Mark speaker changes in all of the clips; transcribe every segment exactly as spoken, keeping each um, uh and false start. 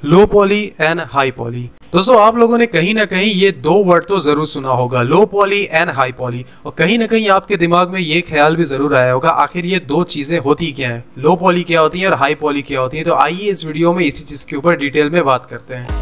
Speaker 1: Low poly and high poly. दोस्तों आप लोगों ने कहीं ना कहीं ये दो वर्ड तो जरूर सुना होगा, low poly and high poly, और कहीं ना कहीं आपके दिमाग में ये ख्याल भी जरूर आया होगा आखिर ये दो चीजें होती क्या हैं, लो पॉली क्या होती है और हाई पॉली क्या होती है। तो आइए इस वीडियो में इसी चीज के ऊपर डिटेल में बात करते हैं।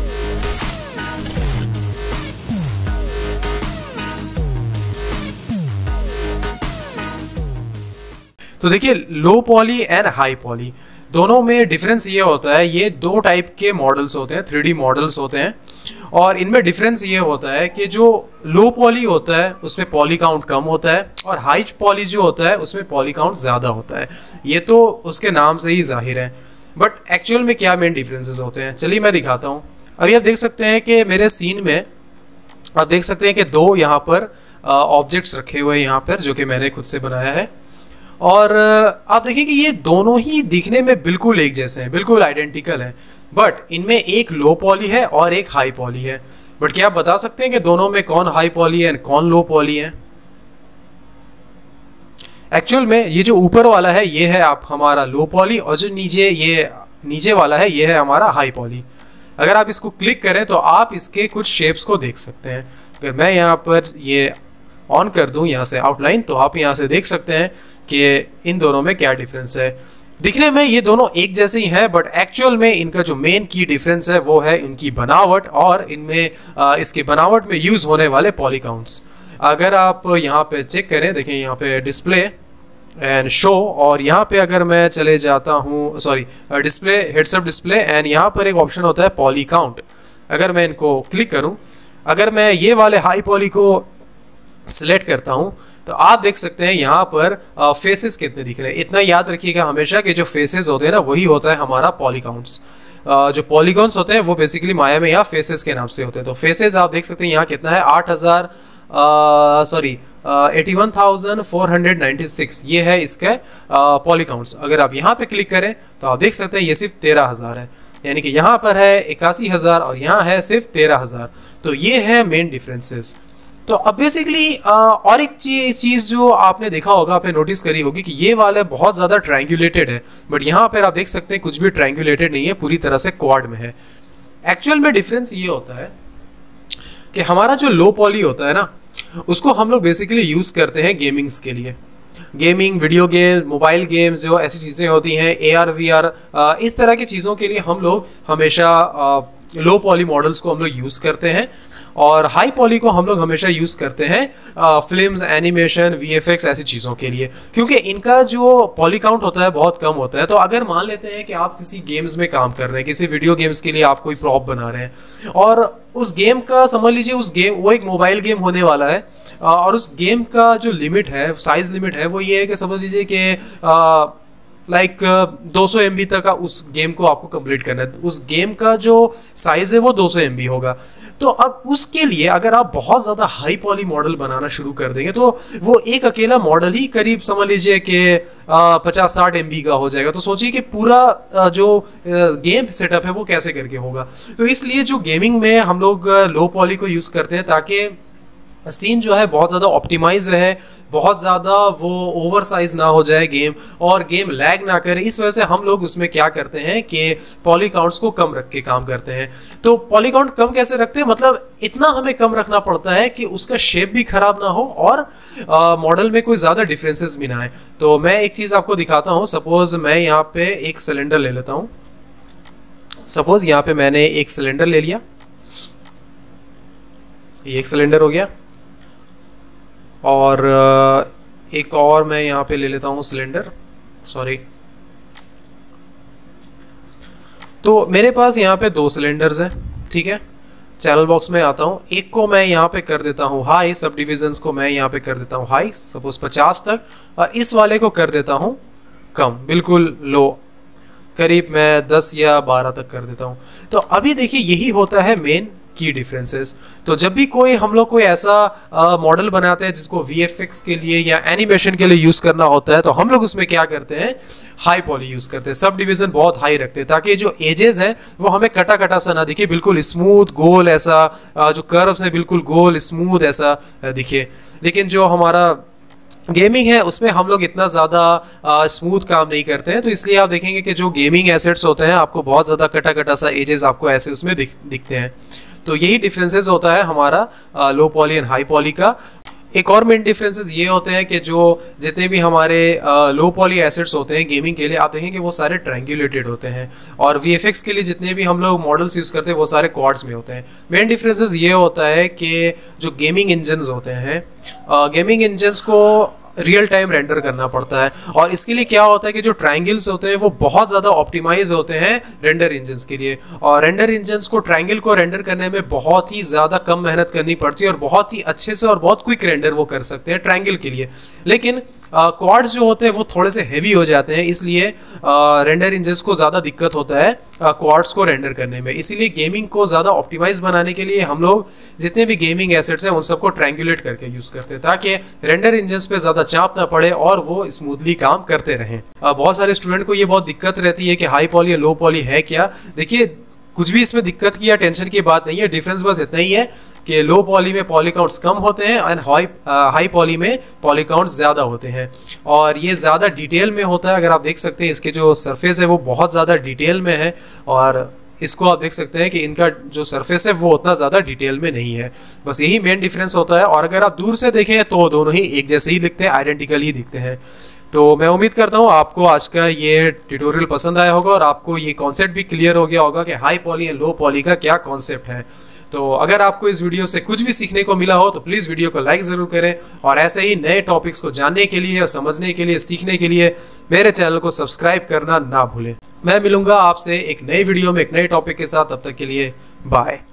Speaker 1: तो देखिए, low poly and high poly दोनों में डिफरेंस ये होता है, ये दो टाइप के मॉडल्स होते हैं, थ्री डी मॉडल्स होते हैं, और इनमें डिफरेंस ये होता है कि जो लो पॉली होता है उसमें पॉली काउंट कम होता है और हाई पॉली जो होता है उसमें पॉली काउंट ज़्यादा होता है। ये तो उसके नाम से ही जाहिर है, बट एक्चुअल में क्या मेन डिफरेंसेस होते हैं चलिए मैं दिखाता हूँ। अभी आप देख सकते हैं कि मेरे सीन में आप देख सकते हैं कि दो यहाँ पर ऑब्जेक्ट्स रखे हुए हैं यहाँ पर, जो कि मैंने खुद से बनाया है, और आप देखिए कि ये दोनों ही दिखने में बिल्कुल एक जैसे हैं, बिल्कुल आइडेंटिकल हैं, बट इनमें एक लो पॉली है और एक हाई पॉली है। बट क्या आप बता सकते हैं कि दोनों में कौन हाई पॉली है और कौन लो पॉली है? एक्चुअल में ये जो ऊपर वाला है ये है आप हमारा लो पॉली, और जो नीचे ये नीचे वाला है ये है हमारा हाई पॉली। अगर आप इसको क्लिक करें तो आप इसके कुछ शेप्स को देख सकते हैं। अगर मैं यहाँ पर ये ऑन कर दूं यहाँ से आउटलाइन, तो आप यहाँ से देख सकते हैं कि इन दोनों में क्या डिफरेंस है। दिखने में ये दोनों एक जैसे ही हैं, बट एक्चुअल में इनका जो मेन की डिफरेंस है वो है इनकी बनावट और इनमें इसके बनावट में यूज होने वाले पॉली काउंट्स। अगर आप यहाँ पे चेक करें, देखें यहाँ पे डिस्प्ले एंड शो, और यहाँ पे अगर मैं चले जाता हूँ, sorry display heads up display, and यहाँ पर एक ऑप्शन होता है पॉली काउंट। अगर मैं इनको क्लिक करूँ, अगर मैं ये वाले हाई पॉली को सिलेक्ट करता हूँ तो आप देख सकते हैं यहाँ पर फेसेस कितने दिख रहे हैं। इतना याद रखिएगा हमेशा कि जो फेसेस होते हैं ना वही होता है हमारा पॉलीकाउंट्स। जो पॉलीगॉन्स होते हैं वो बेसिकली माया में यहाँ फेसेस के नाम से होते हैं। तो फेसेस आप देख सकते हैं यहाँ कितना है, आठ हजार sorry eighty one thousand four hundred ninety six ये है इसका पॉलीकाउंट्स। अगर आप यहाँ पे क्लिक करें तो आप देख सकते हैं ये सिर्फ तेरह हजार है, यानी कि यहाँ पर है इक्यासी हजार और यहाँ है सिर्फ तेरह हजार। तो ये है मेन डिफरेंसेस। तो अब बेसिकली और एक चीज जो आपने देखा होगा, आपने नोटिस करी होगी कि ये वाला बहुत ज्यादा ट्रायंगुलेटेड है, बट यहाँ पर आप देख सकते हैं कुछ भी ट्रायंगुलेटेड नहीं है, पूरी तरह से क्वाड में है। एक्चुअल में डिफरेंस ये होता है कि हमारा जो लो पॉली होता है ना उसको हम लोग बेसिकली यूज करते हैं गेमिंग्स के लिए, gaming, video game, mobile games, जो ऐसी चीज़ें होती हैं, ए आर वी आर, इस तरह की चीज़ों के लिए हम लोग हमेशा लो पॉली मॉडल्स को हम लोग यूज़ करते हैं, और हाई पॉली को हम लोग हमेशा यूज़ करते हैं films, animation, V F X ऐसी चीज़ों के लिए, क्योंकि इनका जो पॉली काउंट होता है बहुत कम होता है। तो अगर मान लेते हैं कि आप किसी गेम्स में काम कर रहे हैं, किसी वीडियो गेम्स के लिए आप कोई प्रॉप बना रहे हैं, और उस गेम का समझ लीजिए उस गेम वो एक मोबाइल गेम होने वाला है, और उस गेम का जो लिमिट है, साइज लिमिट है, वो ये है कि समझ लीजिए कि लाइक दो सौ एम बी तक का उस गेम को आपको कंप्लीट करना है। उस गेम का जो साइज है वो दो सौ एम बी होगा। तो अब उसके लिए अगर आप बहुत ज़्यादा हाई पॉली मॉडल बनाना शुरू कर देंगे तो वो एक अकेला मॉडल ही करीब समझ लीजिए कि पचास साठ एम बी का हो जाएगा। तो सोचिए कि पूरा जो गेम सेटअप है वो कैसे करके होगा। तो इसलिए जो गेमिंग में हम लोग लो पॉली को यूज़ करते हैं ताकि सीन जो है बहुत ज़्यादा ऑप्टिमाइज रहे, बहुत ज़्यादा वो ओवर साइज ना हो जाए गेम, और गेम लैग ना करे। इस वजह से हम लोग उसमें क्या करते हैं कि पॉली काउंट्स को कम रख के काम करते हैं। तो पॉली काउंट कम कैसे रखते हैं, मतलब इतना हमें कम रखना पड़ता है कि उसका शेप भी खराब ना हो और मॉडल में कोई ज़्यादा डिफरेंसेस भी ना आए। तो मैं एक चीज़ आपको दिखाता हूँ। सपोज मैं यहाँ पे एक सिलेंडर ले लेता हूँ। सपोज यहाँ पे मैंने एक सिलेंडर ले लिया, ये एक सिलेंडर हो गया, और एक और मैं यहाँ पे ले लेता हूँ सिलेंडर, सॉरी। तो मेरे पास यहाँ पे दो सिलेंडर्स हैं, ठीक है। चैनल बॉक्स में आता हूँ, एक को मैं यहाँ पे कर देता हूँ हाई, सब डिविजन्स को मैं यहाँ पे कर देता हूँ हाई, सपोज पचास तक, और इस वाले को कर देता हूँ कम, बिल्कुल लो, करीब मैं दस या बारह तक कर देता हूँ। तो अभी देखिए यही होता है मेन की डिफरेंसेस। तो जब भी कोई हम लोग कोई ऐसा मॉडल बनाते हैं जिसको वी एफ एक्स के लिए या एनिमेशन के लिए यूज करना होता है, तो हम लोग उसमें क्या करते हैं, हाई पॉली यूज करते हैं, सब डिवीजन बहुत हाई रखते हैं, ताकि जो एजेस हैं वो हमें कटा कटा सा ना दिखे, बिल्कुल स्मूथ गोल ऐसा, जो कर्व्स है बिल्कुल गोल स्मूथ ऐसा दिखे। लेकिन जो हमारा गेमिंग है उसमें हम लोग इतना ज़्यादा स्मूथ काम नहीं करते हैं, तो इसलिए आप देखेंगे कि जो गेमिंग एसेट्स होते हैं आपको बहुत ज़्यादा कटा कटा सा एजेस आपको ऐसे उसमें दिख दिखते हैं। तो यही डिफरेंसेस होता है हमारा low poly and high poly का। एक और मेन डिफरेंसेस ये होते हैं कि जो जितने भी हमारे लो पॉली एसेट्स होते हैं गेमिंग के लिए, आप देखेंगे वो सारे ट्रायंगुलेटेड होते हैं, और वीएफएक्स के लिए जितने भी हम लोग मॉडल्स यूज़ करते हैं वो सारे क्वाड्स में होते हैं। मेन डिफरेंसेस ये होता है कि जो गेमिंग इंजन्स होते हैं, गेमिंग इंजन्स को रियल टाइम रेंडर करना पड़ता है, और इसके लिए क्या होता है कि जो ट्रायंगल्स होते हैं वो बहुत ज़्यादा ऑप्टिमाइज होते हैं रेंडर इंजन्स के लिए, और रेंडर इंजन्स को ट्रायंगल को रेंडर करने में बहुत ही ज़्यादा कम मेहनत करनी पड़ती है और बहुत ही अच्छे से और बहुत क्विक रेंडर वो कर सकते हैं ट्रायंगल के लिए। लेकिन क्वाड्स uh, जो होते हैं वो थोड़े से हेवी हो जाते हैं, इसलिए रेंडर इंजन्स को ज़्यादा दिक्कत होता है क्वाड्स uh, को रेंडर करने में। इसीलिए गेमिंग को ज़्यादा ऑप्टिमाइज बनाने के लिए हम लोग जितने भी गेमिंग एसेट्स हैं उन सबको ट्रायंगुलेट करके यूज़ करते हैं, ताकि रेंडर इंजन्स पे ज़्यादा चाप ना पड़े और वो स्मूथली काम करते रहें। uh, बहुत सारे स्टूडेंट को ये बहुत दिक्कत रहती है कि हाई पॉली या लो पॉली है क्या। देखिए, कुछ भी इसमें दिक्कत की या टेंशन की बात नहीं है, डिफरेंस बस इतना ही है कि लो पॉली में पॉली काउंट्स कम होते हैं एंड हाई हाई पॉली में पॉली काउंट्स ज़्यादा होते हैं, और ये ज़्यादा डिटेल में होता है। अगर आप देख सकते हैं इसके जो सरफेस है वो बहुत ज़्यादा डिटेल में है, और इसको आप देख सकते हैं कि इनका जो सरफेस है वो उतना ज़्यादा डिटेल में नहीं है। बस यही मेन डिफरेंस होता है, और अगर आप दूर से देखें तो दोनों ही एक जैसे ही दिखते हैं, आइडेंटिकल ही दिखते हैं। तो मैं उम्मीद करता हूँ आपको आज का ये ट्यूटोरियल पसंद आया होगा और आपको ये कॉन्सेप्ट भी क्लियर हो गया होगा कि high poly and low poly का क्या कॉन्सेप्ट है। तो अगर आपको इस वीडियो से कुछ भी सीखने को मिला हो तो प्लीज़ वीडियो को लाइक ज़रूर करें, और ऐसे ही नए टॉपिक्स को जानने के लिए और समझने के लिए, सीखने के लिए मेरे चैनल को सब्सक्राइब करना ना भूलें। मैं मिलूंगा आपसे एक नई वीडियो में एक नए टॉपिक के साथ, तब तक के लिए बाय।